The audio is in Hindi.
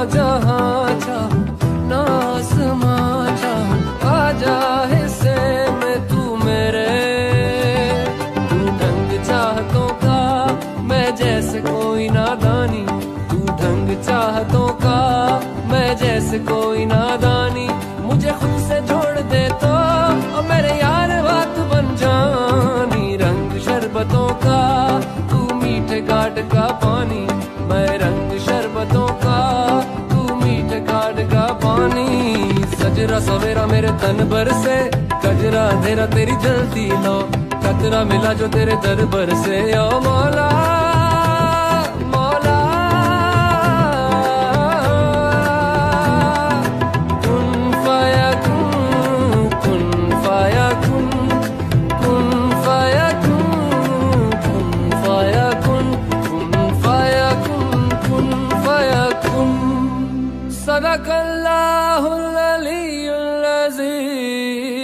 जहां चाह ना आसमां चाह आजा हिस्से में तू मेरे। तू ढंग चाहतों का मैं जैसे कोई नादानी, तू ढंग चाहतों का मैं जैसे कोई नादानी। मुझे खुद से जोड़ दे तो और मेरे यार बात बन जानी। रंग शरबतों का तू मीठे घाट का पानी, मैं रंग शरबतों का तू मीठे घाट का पानी। सजरा सवेरा मेरे तन भर से, गजरा अंधेरा तेरी जलती लो, खतरा मिला जो तेरे दरबार से। ओ मौला मौला कुन फाया कुन, कुन फाया कुन, कुन फाया कुन, कुन फाया कुन, कुन फाया कुन, कुन फाया कुन। सदकल्लाहुल अलीयुल अज़ीम।